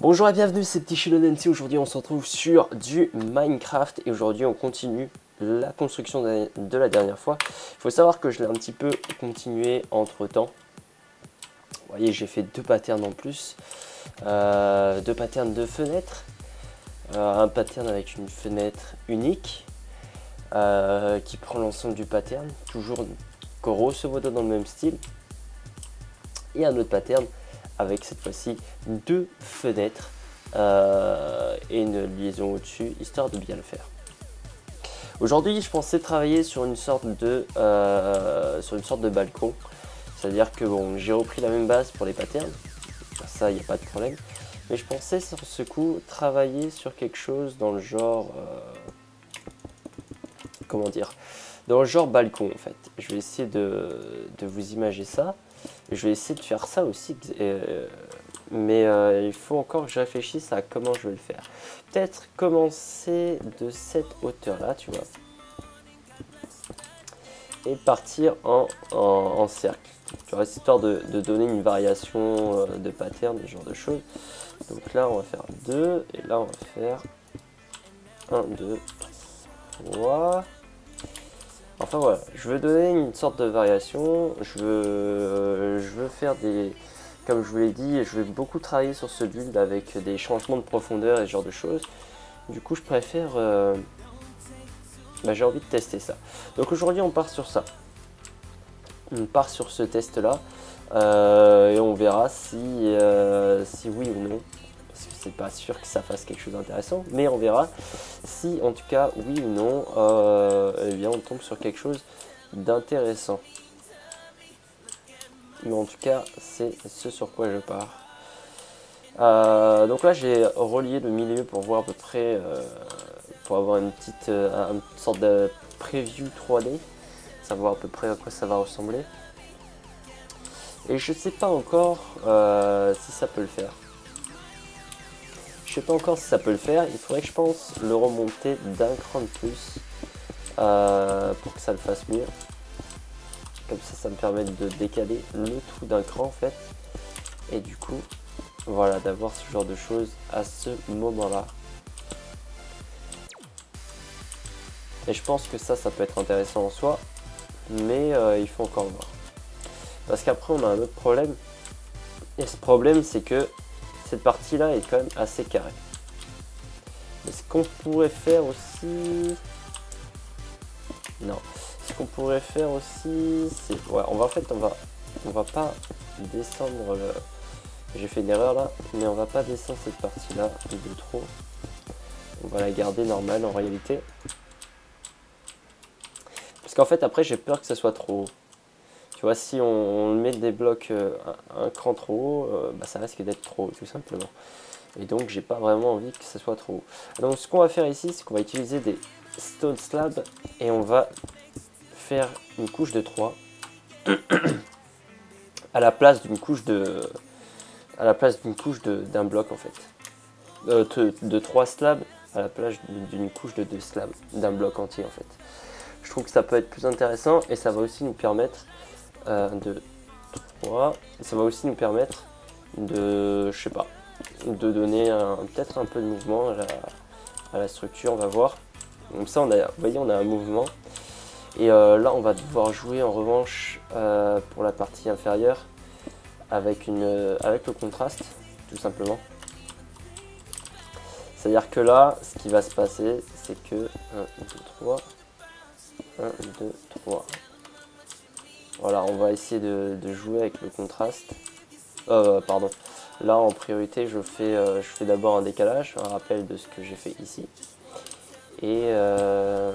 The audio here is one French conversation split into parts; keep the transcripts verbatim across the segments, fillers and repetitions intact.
Bonjour et bienvenue, c'est Petit Sheldon M C. Aujourd'hui on se retrouve sur du Minecraft et aujourd'hui on continue la construction de la dernière fois. Il faut savoir que je l'ai un petit peu continué entre temps. Vous voyez, j'ai fait deux patterns en plus, euh, deux patterns de fenêtres, euh, un pattern avec une fenêtre unique euh, qui prend l'ensemble du pattern, toujours grosso modo dans le même style, et un autre pattern avec cette fois-ci deux fenêtres euh, et une liaison au-dessus, histoire de bien le faire. Aujourd'hui, je pensais travailler sur une sorte de, euh, sur une sorte de balcon. C'est-à-dire que bon, j'ai repris la même base pour les patterns, ça, il n'y a pas de problème. Mais je pensais sur ce coup travailler sur quelque chose dans le genre... Euh, comment dire, dans le genre balcon en fait. Je vais essayer de, de vous imaginer ça. Je vais essayer de faire ça aussi, euh, mais euh, il faut encore que je réfléchisse à comment je vais le faire. Peut-être commencer de cette hauteur là, tu vois, et partir en, en, en cercle, tu vois, histoire de, de donner une variation euh, de pattern, ce genre de choses. Donc là on va faire deux, et là on va faire un, deux, trois. Enfin voilà, je veux donner une sorte de variation, je veux, je veux faire des, comme je vous l'ai dit, je vais beaucoup travailler sur ce build avec des changements de profondeur et ce genre de choses. Du coup je préfère, euh, bah, j'ai envie de tester ça. Donc aujourd'hui on part sur ça, on part sur ce test là, euh, et on verra si, euh, si oui ou non. C'est pas sûr que ça fasse quelque chose d'intéressant, mais on verra si en tout cas oui ou non euh, eh bien on tombe sur quelque chose d'intéressant. Mais en tout cas c'est ce sur quoi je pars. Euh, donc là j'ai relié le milieu pour voir à peu près, euh, pour avoir une petite euh, une sorte de preview trois D, savoir à peu près à quoi ça va ressembler. Et je sais pas encore euh, si ça peut le faire. Je sais pas encore si ça peut le faire, il faudrait que je pense le remonter d'un cran de plus euh, pour que ça le fasse mieux. Comme ça, ça me permet de décaler le tout d'un cran en fait. Et du coup, voilà, d'avoir ce genre de choses à ce moment-là. Et je pense que ça, ça peut être intéressant en soi, mais euh, il faut encore voir. Parce qu'après, on a un autre problème. Et ce problème, c'est que cette partie là est quand même assez carrée. Mais ce qu'on pourrait faire aussi, non, ce qu'on pourrait faire aussi, c'est, ouais, on va en fait, on va, on va pas descendre le, j'ai fait une erreur là, mais on va pas descendre cette partie là de trop. On va la garder normale en réalité, parce qu'en fait après j'ai peur que ça soit trop haut. Tu vois, si on, on met des blocs euh, un, un cran trop haut, euh, bah, ça risque d'être trop haut tout simplement. Et donc j'ai pas vraiment envie que ce soit trop haut. Donc ce qu'on va faire ici, c'est qu'on va utiliser des stone slabs et on va faire une couche de trois à la place d'une couche de à la place d'une couche d'un bloc en fait. Euh, de, de trois slabs à la place d'une couche de deux slabs d'un bloc entier en fait. Je trouve que ça peut être plus intéressant et ça va aussi nous permettre Euh, de trois, ça va aussi nous permettre de, je sais pas, de donner peut-être un peu de mouvement à la, à la structure, on va voir. Comme ça, on a, vous voyez, on a un mouvement. Et euh, là, on va devoir jouer en revanche euh, pour la partie inférieure avec, une, avec le contraste, tout simplement. C'est-à-dire que là, ce qui va se passer, c'est que un, deux, trois, un, deux, trois. Voilà, on va essayer de, de jouer avec le contraste. Euh, pardon. Là, en priorité, je fais, euh, je fais d'abord un décalage, un rappel de ce que j'ai fait ici. Et euh...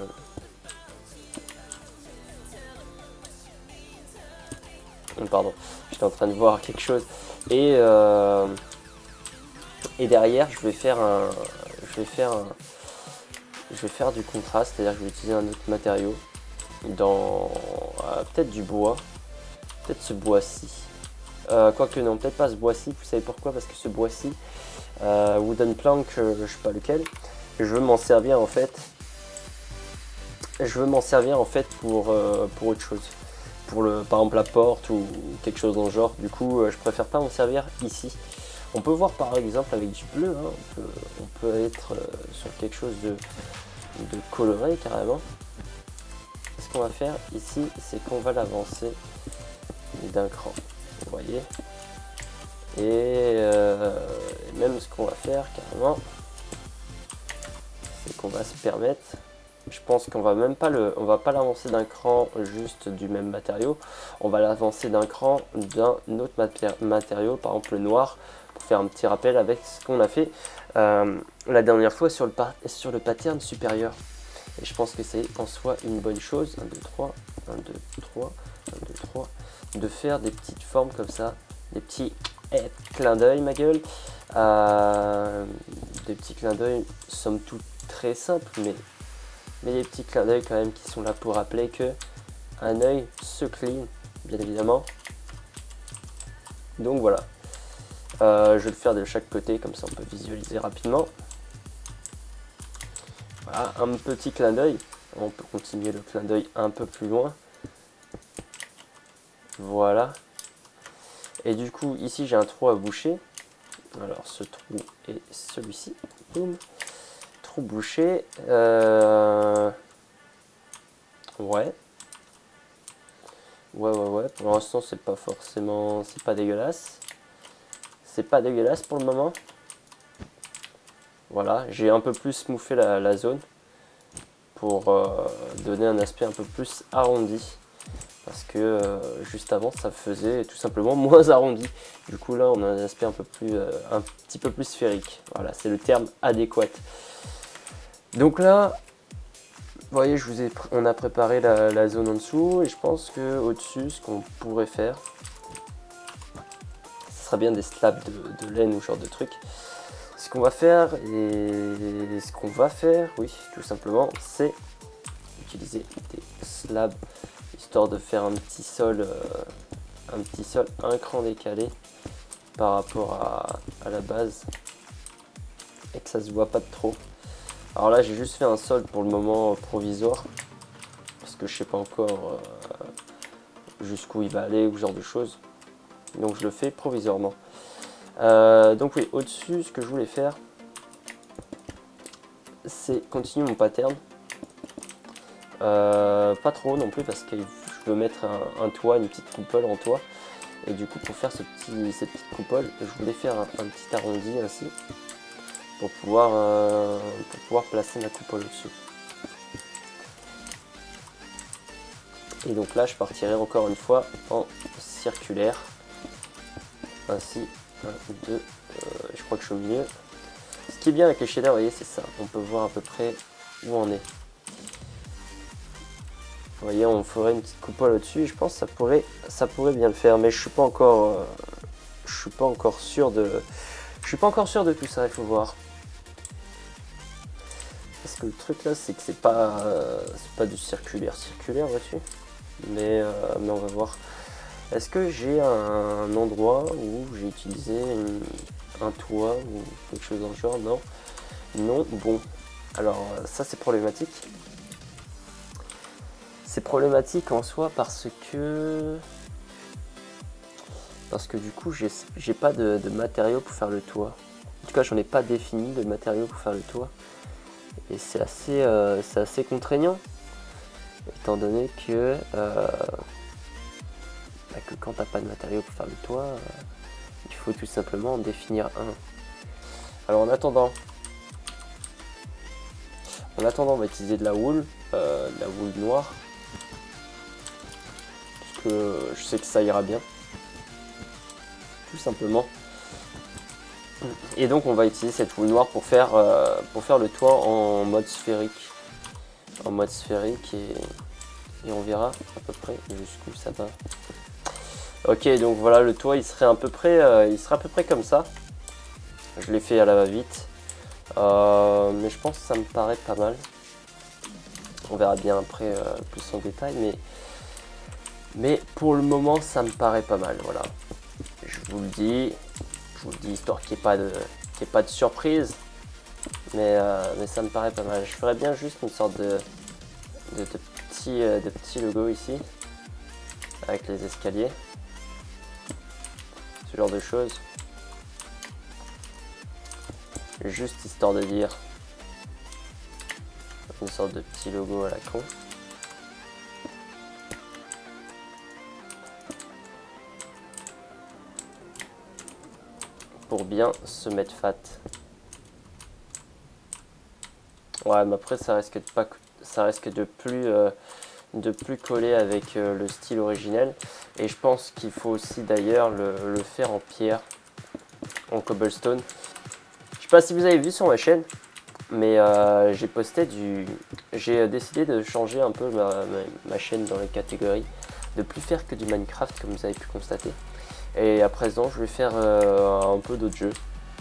pardon, j'étais en train de voir quelque chose. Et euh... et derrière, je vais faire un, je vais faire un, je vais faire du contraste, c'est-à-dire que je vais utiliser un autre matériau. Dans euh, peut-être du bois, peut-être ce bois-ci, euh, quoique non, peut-être pas ce bois-ci. Vous savez pourquoi? Parce que ce bois-ci, euh, wooden plank, euh, je sais pas lequel, je veux m'en servir en fait, je veux m'en servir en fait pour, euh, pour autre chose, pour le, par exemple la porte ou quelque chose dans le genre. Du coup, euh, je préfère pas m'en servir ici. On peut voir par exemple avec du bleu, hein, on, peut, on peut être euh, sur quelque chose de, de coloré carrément. Ce qu'on va faire ici, c'est qu'on va l'avancer d'un cran, vous voyez. Et euh, même ce qu'on va faire carrément, c'est qu'on va se permettre, je pense qu'on va même pas le, on va pas l'avancer d'un cran juste du même matériau, on va l'avancer d'un cran d'un autre maté matériau, par exemple le noir, pour faire un petit rappel avec ce qu'on a fait euh, la dernière fois sur le, sur le pattern supérieur. Et je pense que c'est en soi une bonne chose, un, deux, trois, un, deux, trois, un, deux, trois, de faire des petites formes comme ça, des petits eh, clins d'œil ma gueule, euh, des petits clins d'œil somme toute très simples, mais, mais des petits clins d'œil quand même qui sont là pour rappeler que un œil se clean, bien évidemment. Donc voilà, euh, je vais le faire de chaque côté, comme ça on peut visualiser rapidement. Voilà, un petit clin d'œil. On peut continuer le clin d'œil un peu plus loin. Voilà. Et du coup, ici, j'ai un trou à boucher. Alors, ce trou est celui-ci. Boum. Trou bouché. Euh... Ouais. Ouais, ouais, ouais. Pour l'instant, c'est pas forcément... C'est pas dégueulasse. C'est pas dégueulasse pour le moment. Voilà, j'ai un peu plus smoothé la, la zone pour euh, donner un aspect un peu plus arrondi. Parce que euh, juste avant, ça faisait tout simplement moins arrondi. Du coup, là, on a un aspect un peu plus, euh, un petit peu plus sphérique. Voilà, c'est le terme adéquat. Donc là, vous voyez, je vous ai, on a préparé la, la zone en dessous. Et je pense qu'au-dessus, ce qu'on pourrait faire, ce serait bien des slabs de, de laine ou ce genre de truc. Ce qu'on va faire, et ce qu'on va faire, oui, tout simplement, c'est utiliser des slabs, histoire de faire un petit sol, euh, un petit sol un cran décalé par rapport à, à la base, et que ça se voit pas de trop. Alors là, j'ai juste fait un sol pour le moment provisoire, parce que je sais pas encore euh, jusqu'où il va aller ou ce genre de choses, donc je le fais provisoirement. Euh, donc oui, au-dessus, ce que je voulais faire, c'est continuer mon pattern. Euh, pas trop non plus, parce que je veux mettre un, un toit, une petite coupole en toit. Et du coup, pour faire ce petit, cette petite coupole, je voulais faire un, un petit arrondi ainsi, pour pouvoir, euh, pour pouvoir placer ma coupole au-dessus. Et donc là, je partirai encore une fois en circulaire. Ainsi. un, deux, euh, je crois que je suis au milieu. Ce qui est bien avec les shaders, vous voyez, c'est ça. On peut voir à peu près où on est. Vous voyez, on ferait une petite coupole au-dessus. Je pense que ça pourrait, ça pourrait bien le faire, mais je suis pas encore, euh, je suis pas encore sûr de, je suis pas encore sûr de tout ça. Il faut voir. Parce que le truc là, c'est que c'est pas, euh, c'est pas du circulaire, circulaire, vois-tu. Mais, euh, mais on va voir. Est-ce que j'ai un endroit où j'ai utilisé une, un toit ou quelque chose dans le genre? Non. Non, bon. Alors ça c'est problématique. C'est problématique en soi parce que... Parce que du coup j'ai pas de, de matériaux pour faire le toit. En tout cas j'en ai pas défini de matériaux pour faire le toit. Et c'est assez, euh, c'est assez contraignant. Étant donné que... Euh, que quand t'as pas de matériaux pour faire le toit, euh, il faut tout simplement en définir un. Alors en attendant, en attendant, on va utiliser de la wool, euh, de la wool noire, parce que je sais que ça ira bien, tout simplement. Et donc on va utiliser cette wool noire pour faire, euh, pour faire le toit en mode sphérique, en mode sphérique et, et on verra à peu près jusqu'où ça va. Ok, donc voilà, le toit il serait à peu près, euh, il serait à peu près comme ça. Je l'ai fait à la va-vite, euh, mais je pense que ça me paraît pas mal. On verra bien après euh, plus en détail, mais mais pour le moment ça me paraît pas mal. Voilà, je vous le dis, je vous le dis histoire qu'il n'y ait pas de, qu'il n'y ait pas de surprise, mais euh, mais ça me paraît pas mal. Je ferais bien juste une sorte de de, de petit euh, de petit logo ici avec les escaliers. Ce genre de choses. juste histoire de dire une sorte de petit logo à la con. Pour bien se mettre fat. Ouais, mais après ça risque de pas, ça risque de plus, euh, de plus coller avec euh, le style originel. Et je pense qu'il faut aussi d'ailleurs le, le faire en pierre, en cobblestone. Je sais pas si vous avez vu sur ma chaîne, mais euh, j'ai posté du, j'ai décidé de changer un peu ma, ma, ma chaîne dans les catégories, de plus faire que du Minecraft comme vous avez pu constater. Et à présent, je vais faire euh, un peu d'autres jeux.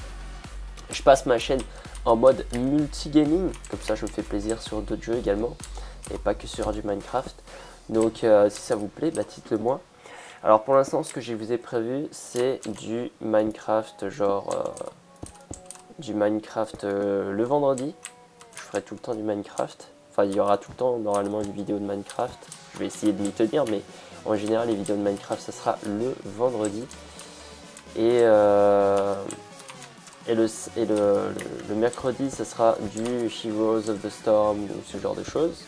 Je passe ma chaîne en mode multi-gaming, comme ça je me fais plaisir sur d'autres jeux également, et pas que sur du Minecraft. Donc euh, si ça vous plaît, bah, dites-le moi. Alors pour l'instant, ce que je vous ai prévu, c'est du Minecraft, genre euh, du Minecraft euh, le vendredi. Je ferai tout le temps du Minecraft. Enfin, il y aura tout le temps normalement une vidéo de Minecraft. Je vais essayer de m'y tenir, mais en général, les vidéos de Minecraft, ça sera le vendredi. Et, euh, et, le, et le, le, le mercredi, ça sera du Heroes of the Storm ou ce genre de choses.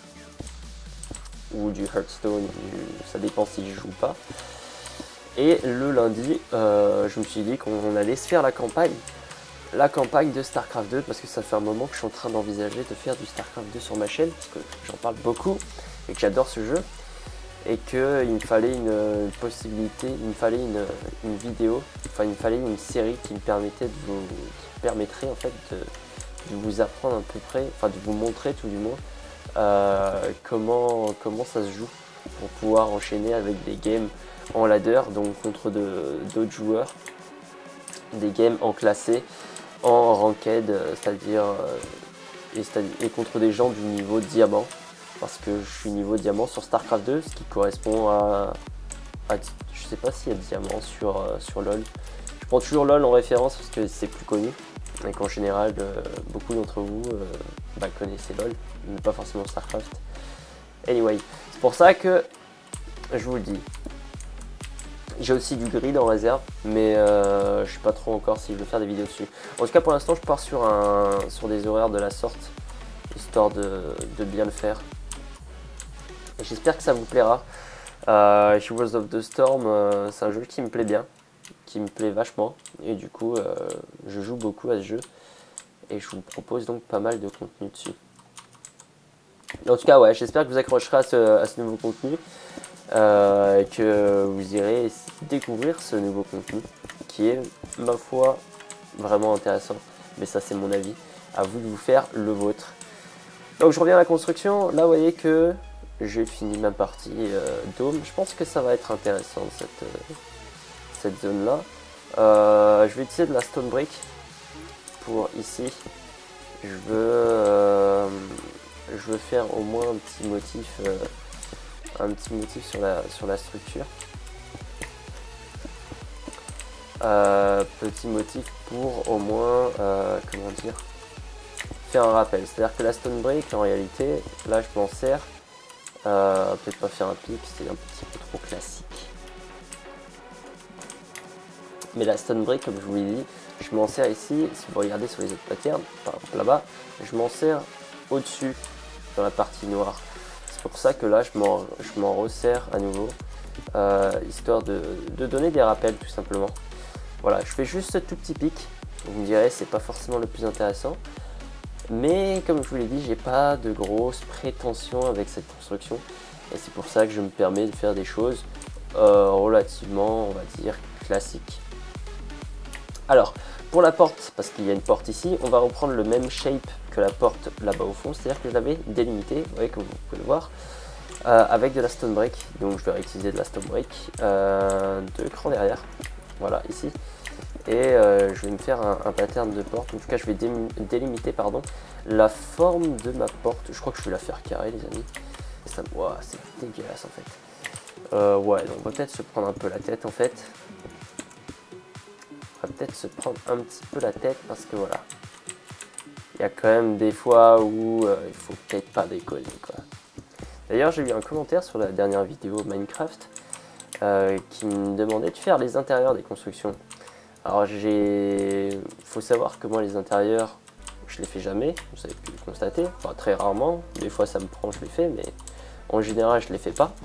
Ou du Hearthstone, du, ça dépend si je joue ou pas. Et le lundi, euh, je me suis dit qu'on allait se faire la campagne. La campagne de StarCraft deux, parce que ça fait un moment que je suis en train d'envisager de faire du StarCraft deux sur ma chaîne, parce que j'en parle beaucoup et que j'adore ce jeu. Et qu'il me fallait une, une possibilité, il me fallait une, une vidéo, enfin il me fallait une série qui me permettait de vous, qui permettrait en fait de, de vous apprendre à peu près, enfin de vous montrer tout du moins euh, comment, comment ça se joue pour pouvoir enchaîner avec des games en ladder, donc contre d'autres joueurs, des games en classé, en ranked, c'est-à-dire et, et contre des gens du niveau diamant. Parce que je suis niveau diamant sur StarCraft deux, ce qui correspond à, à je sais pas s'il y a diamant sur, euh, sur LoL. Je prends toujours LoL en référence parce que c'est plus connu. Et qu'en général, euh, beaucoup d'entre vous euh, bah, connaissez LoL, mais pas forcément StarCraft. Anyway, c'est pour ça que je vous le dis. J'ai aussi du grid en réserve, mais euh, je sais pas trop encore si je vais faire des vidéos dessus. En tout cas, pour l'instant, je pars sur, un, sur des horaires de la sorte, histoire de, de bien le faire. J'espère que ça vous plaira. Euh, Heroes of the Storm, euh, c'est un jeu qui me plaît bien, qui me plaît vachement. Et du coup, euh, je joue beaucoup à ce jeu. Et je vous propose donc pas mal de contenu dessus. En tout cas, ouais, j'espère que vous accrocherez à ce, à ce nouveau contenu. Euh, et que vous irez découvrir ce nouveau contenu. Qui est, ma foi, vraiment intéressant. Mais ça, c'est mon avis. À vous de vous faire le vôtre. Donc, je reviens à la construction. Là, vous voyez que j'ai fini ma partie euh, dôme. Je pense que ça va être intéressant cette, euh, cette zone là. Euh, je vais utiliser de la stone brick pour ici. Je veux, euh, je veux faire au moins un petit motif, euh, un petit motif sur la, sur la structure. Euh, petit motif pour au moins, euh, comment dire, faire un rappel. C'est-à-dire que la stone brick, en réalité, là je m'en sers. Euh, peut-être pas faire un pic, c'est un petit peu trop classique. Mais la stone brick, comme je vous l'ai dit, je m'en sers ici. Si vous regardez sur les autres patterns, par exemple là-bas, je m'en sers au-dessus, dans la partie noire. C'est pour ça que là, je m'en resserre à nouveau, euh, histoire de, de donner des rappels tout simplement. Voilà, je fais juste ce tout petit pic. Vous me direz, c'est pas forcément le plus intéressant. Mais comme je vous l'ai dit, j'ai pas de grosses prétentions avec cette construction. Et c'est pour ça que je me permets de faire des choses euh, relativement, on va dire, classiques. Alors, pour la porte, parce qu'il y a une porte ici, on va reprendre le même shape que la porte là-bas au fond. C'est-à-dire que je l'avais délimité, vous voyez, comme vous pouvez le voir, euh, avec de la stone brick. Donc je vais réutiliser de la stone brick, euh, deux crans derrière, voilà, ici. Et euh, je vais me faire un, un pattern de porte. En tout cas, je vais dé délimiter pardon, la forme de ma porte. Je crois que je vais la faire carrée, les amis. Ça, wow, c'est dégueulasse en fait. Euh, ouais, donc on va peut-être se prendre un peu la tête en fait. On va peut-être se prendre un petit peu la tête parce que voilà. Il y a quand même des fois où euh, il faut peut-être pas déconner quoi. D'ailleurs, j'ai eu un commentaire sur la dernière vidéo Minecraft euh, qui me demandait de faire les intérieurs des constructions. Alors j'ai, faut savoir que moi les intérieurs, je les fais jamais, vous avez pu le constater, enfin très rarement, des fois ça me prend, je les fais, mais en général je les fais pas.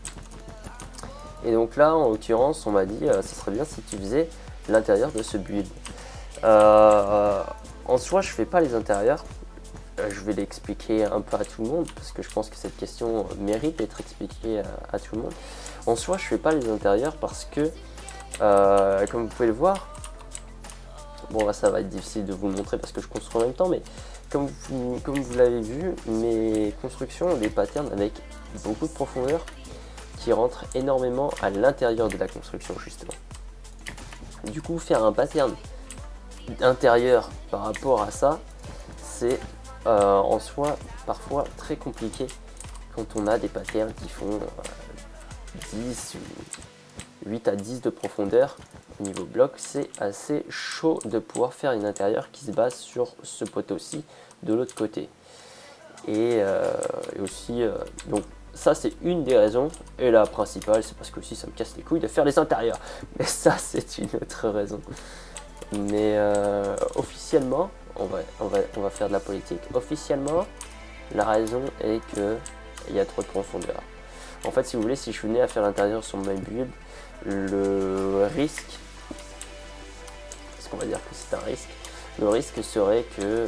Et donc là en l'occurrence on m'a dit, euh, ça serait bien si tu faisais l'intérieur de ce build. Euh, en soi je fais pas les intérieurs, euh, je vais l'expliquer un peu à tout le monde, parce que je pense que cette question mérite d'être expliquée à, à tout le monde. En soi je fais pas les intérieurs parce que Euh, comme vous pouvez le voir, bon là ça va être difficile de vous le montrer parce que je construis en même temps, mais comme vous, comme vous l'avez vu, mes constructions ont des patterns avec beaucoup de profondeur qui rentrent énormément à l'intérieur de la construction justement. Du coup faire un pattern intérieur par rapport à ça, c'est euh, en soi parfois très compliqué quand on a des patterns qui font euh, dix ou huit à dix de profondeur au niveau bloc. C'est assez chaud de pouvoir faire une intérieur qui se base sur ce poteau-ci de l'autre côté. Et, euh, et aussi, euh, donc ça c'est une des raisons, et la principale c'est parce que aussi ça me casse les couilles de faire les intérieurs, mais ça c'est une autre raison. Mais euh, officiellement, on va, on, va, on va faire de la politique, officiellement la raison est que il y a trop de profondeur. En fait si vous voulez, si je venais à faire l'intérieur sur my build, le risque, parce qu'on va dire que c'est un risque, le risque serait que euh,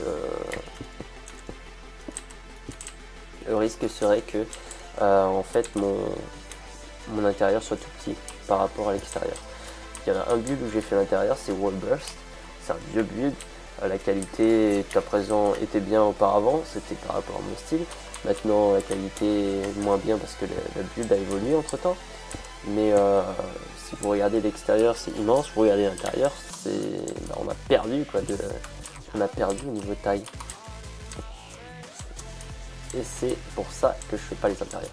le risque serait que euh, en fait mon, mon intérieur soit tout petit par rapport à l'extérieur. Il y en a un build où j'ai fait l'intérieur, c'est Wall Burst, c'est un vieux build, la qualité à présent était bien auparavant, c'était par rapport à mon style. Maintenant la qualité est moins bien parce que le, le build a évolué entre temps. Mais euh, si vous regardez l'extérieur, c'est immense. Vous regardez l'intérieur, c'est, bah, on a perdu quoi, de, on a perdu au niveau taille. Et c'est pour ça que je fais pas les intérieurs.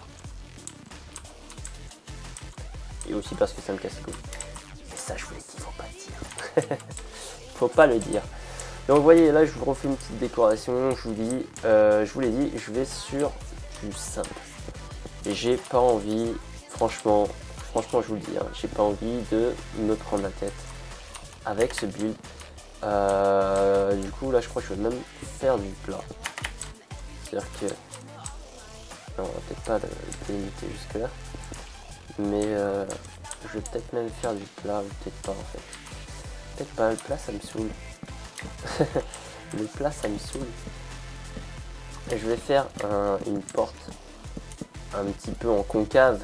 Et aussi parce que ça me casse les couilles. Mais ça, je vous l'ai dit, faut pas le dire. Faut pas le dire. Donc vous voyez, là, je vous refais une petite décoration. Je vous dis, euh, je vous l'ai dit, je vais sur du simple. Et j'ai pas envie, franchement. Franchement, je vous le dis, hein, j'ai pas envie de me prendre la tête avec ce build. Euh, du coup, là, je crois que je vais même faire du plat. C'est-à-dire que... Non, on va peut-être pas le délimiter jusque-là. Mais euh, je vais peut-être même faire du plat, ou peut-être pas en fait. Peut-être pas, le plat, ça me saoule. Le plat, ça me saoule. Et je vais faire un, une porte un petit peu en concave,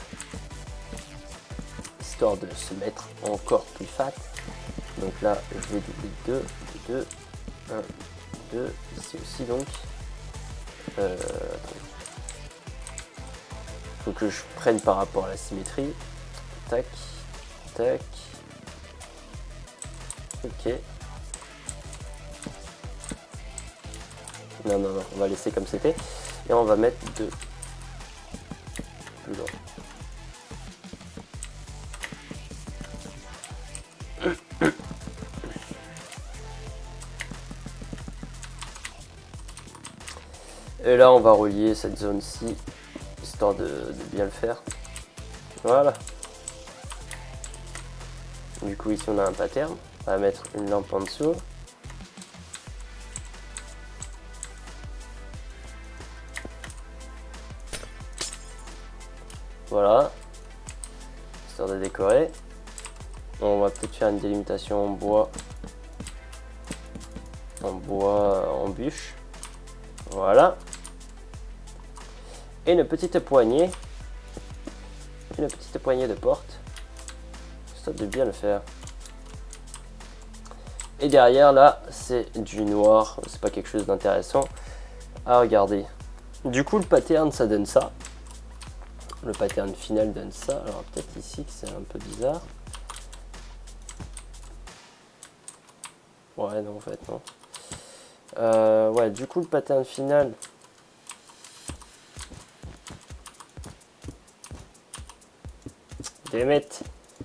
de se mettre encore plus fat. Donc là je vais doubler deux, deux, un, deux, ici aussi donc. Euh, faut que je prenne par rapport à la symétrie. Tac, tac. Ok. Non, non, non, on va laisser comme c'était. Et on va mettre deux plus loin. Et là on va relier cette zone-ci, histoire de, de bien le faire. Voilà. Du coup ici on a un pattern, on va mettre une lampe en dessous. Voilà. Histoire de décorer. On va peut-être faire une délimitation en bois. En bois, en bûche. Voilà. Et une petite poignée. Une petite poignée de porte. Histoire de bien le faire. Et derrière là, c'est du noir. C'est pas quelque chose d'intéressant à regarder. Du coup, le pattern, ça donne ça. Le pattern final donne ça. Alors peut-être ici que c'est un peu bizarre. Ouais, non, en fait, non. Euh, ouais, du coup, le pattern final. Damn it.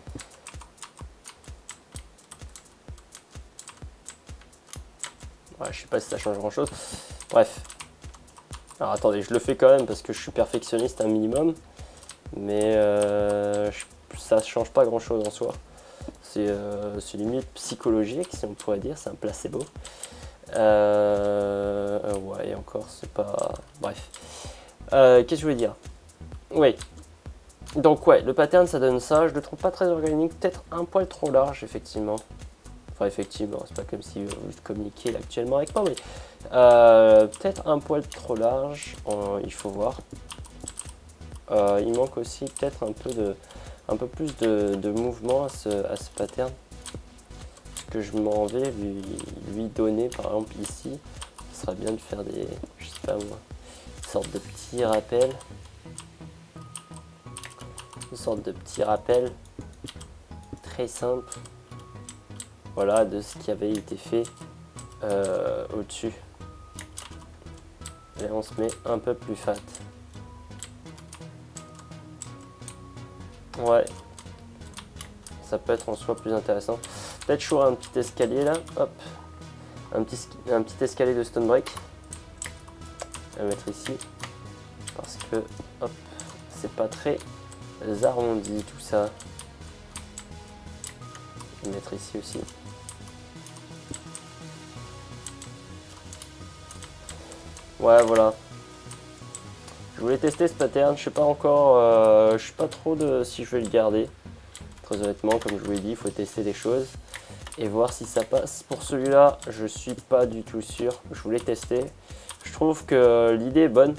Ouais, je sais pas si ça change grand chose. Bref. Alors attendez, je le fais quand même parce que je suis perfectionniste un minimum. Mais euh, ça change pas grand chose en soi. c'est euh, limite psychologique, si on pourrait dire, c'est un placebo. Euh, euh, ouais, et encore, c'est pas... Bref. Euh, Qu'est-ce que je voulais dire? Oui. Donc ouais, le pattern, ça donne ça. Je le trouve pas très organique, peut-être un poil trop large, effectivement. Enfin, effectivement, c'est pas comme si vous communiquiez là, actuellement avec moi, mais euh, peut-être un poil trop large, euh, il faut voir. Euh, il manque aussi peut-être un peu de, un peu plus de, de mouvement à ce, à ce pattern. Ce que je m'en vais lui, lui donner, par exemple ici, ce serait bien de faire des, je sais pas moi, une sorte de petits rappels, une sorte de petit rappel très simple. Voilà, de ce qui avait été fait euh, au-dessus. Et on se met un peu plus fat. Ouais. Ça peut être en soi plus intéressant. Peut-être toujours un petit escalier là. Hop. Un petit, un petit escalier de stone break. À mettre ici. Parce que, hop, c'est pas très arrondi tout ça. Je vais mettre ici aussi. Ouais, voilà. Je voulais tester ce pattern, je sais pas encore, euh, je sais pas trop de si je vais le garder. Très honnêtement, comme je vous l'ai dit, il faut tester des choses et voir si ça passe. Pour celui-là, je suis pas du tout sûr. Je voulais tester. Je trouve que l'idée est bonne.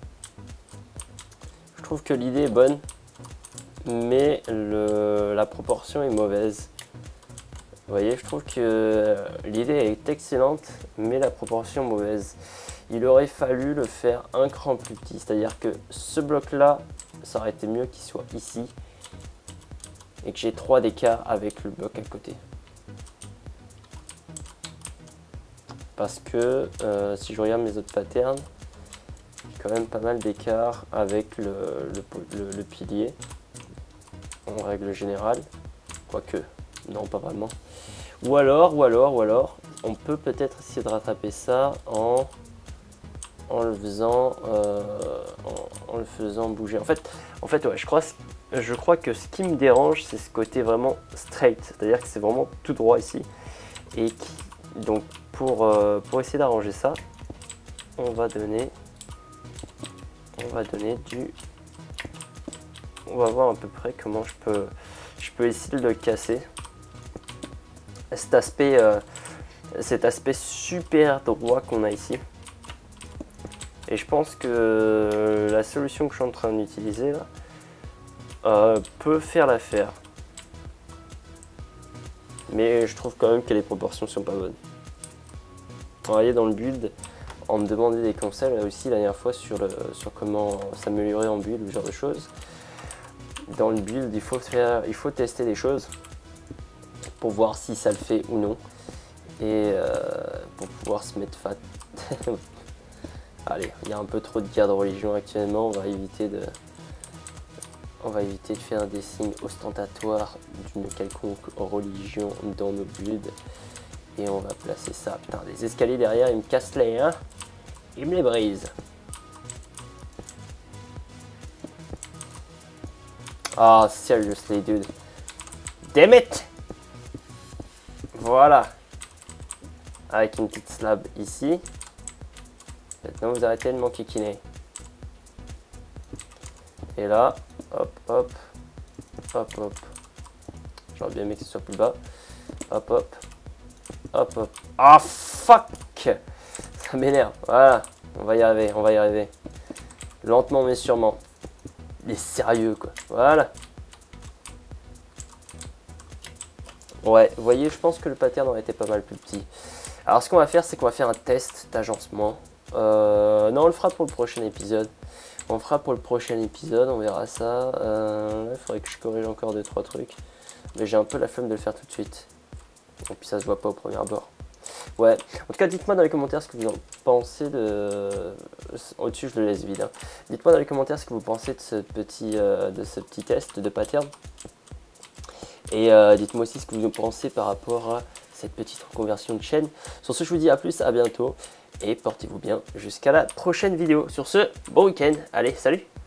Je trouve que l'idée est bonne, mais le, la proportion est mauvaise. Vous voyez, je trouve que l'idée est excellente, mais la proportion mauvaise. Il aurait fallu le faire un cran plus petit, c'est-à-dire que ce bloc-là, ça aurait été mieux qu'il soit ici et que j'ai trois d'écart avec le bloc à côté. Parce que euh, si je regarde mes autres patterns, j'ai quand même pas mal d'écart avec le, le, le, le pilier, en règle générale, quoique, non pas vraiment. Ou alors, ou alors, ou alors, on peut peut-être essayer de rattraper ça en... en le faisant euh, en, en le faisant bouger. En fait, en fait ouais, je crois, je crois que ce qui me dérange, c'est ce côté vraiment straight, c'est-à-dire que c'est vraiment tout droit ici. Et qui, donc pour, euh, pour essayer d'arranger ça, on va donner on va donner du on va voir à peu près comment je peux je peux essayer de le casser. Cet aspect euh, cet aspect super droit qu'on a ici. Et je pense que la solution que je suis en train d'utiliser là euh, peut faire l'affaire. Mais je trouve quand même que les proportions sont pas bonnes. On va aller dans le build, on me demandait des conseils là aussi la dernière fois sur, le, sur comment s'améliorer en build ou ce genre de choses. Dans le build, il faut, faire, il faut tester des choses pour voir si ça le fait ou non. Et euh, pour pouvoir se mettre fat. Allez, il y a un peu trop de guerre de religion actuellement, on va éviter de, on va éviter de faire des signes ostentatoires d'une quelconque religion dans nos builds. Et on va placer ça. Putain, les escaliers derrière, ils me cassent les, hein. Ils me les brisent. Ah, oh, seriously, dude. Damn it! Voilà. Avec une petite slab ici. Maintenant, vous arrêtez de m'enquiquiner. Et là, hop, hop, hop, hop. J'aurais bien aimé que ce soit plus bas. Hop, hop, hop, hop. Ah, fuck! Ça m'énerve. Voilà, on va y arriver, on va y arriver. Lentement, mais sûrement. Il est sérieux, quoi. Voilà. Ouais, vous voyez, je pense que le pattern aurait été pas mal plus petit. Alors, ce qu'on va faire, c'est qu'on va faire un test d'agencement. Euh, non, on le fera pour le prochain épisode. On le fera pour le prochain épisode, on verra ça. Euh, il faudrait que je corrige encore deux trois trucs. Mais j'ai un peu la flemme de le faire tout de suite. Et puis ça se voit pas au premier abord. Ouais, en tout cas, dites-moi dans les commentaires ce que vous en pensez de... Au-dessus, je le laisse vide. Hein. Dites-moi dans les commentaires ce que vous pensez de ce petit, euh, de ce petit test de pattern. Et euh, dites-moi aussi ce que vous en pensez par rapport à cette petite reconversion de chaîne. Sur ce, je vous dis à plus, à bientôt. Et portez-vous bien jusqu'à la prochaine vidéo. Sur ce, bon week-end. Allez, salut!